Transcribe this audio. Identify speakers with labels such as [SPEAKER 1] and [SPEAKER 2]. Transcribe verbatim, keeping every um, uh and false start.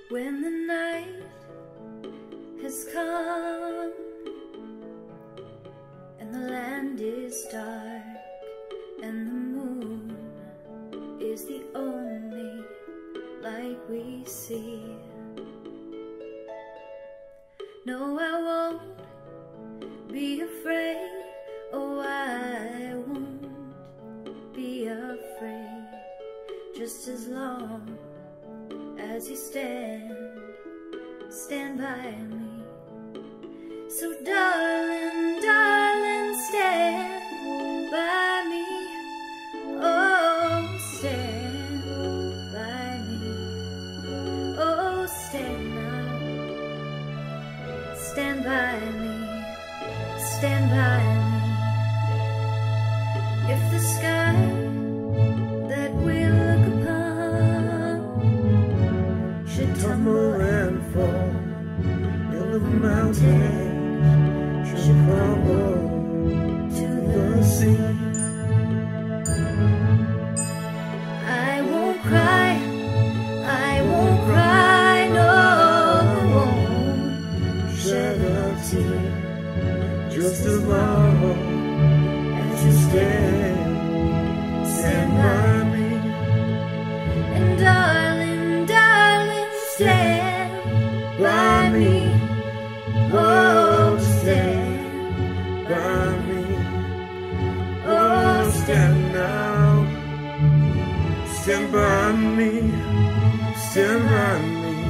[SPEAKER 1] When the night has come and the land is dark and the moon is the only light we see, no, I won't be afraid. Oh, I won't be afraid, just as long as you stand, stand by me. So darling, darling, stand by me. Oh, stand by me. Oh, stand now. Stand by me. Stand by me. If the sky that we look upon should tumble and fall, if the mountain should crumble to the sea, I won't cry, I won't cry, no, I won't shed a tear, just as long as you stand, stand by me. And darling, darling, stand by me. Oh, stand by me. Oh, stand now. Stand by me. Stand by me.